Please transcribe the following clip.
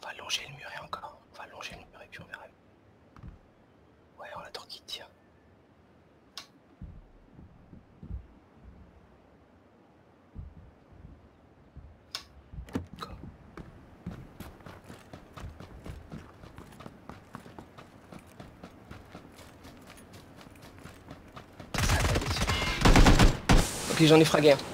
va longer le mur et encore. On va longer le mur et puis on verra. Ouais, on attend qu'il tire. Ok, j'en ai fragué un.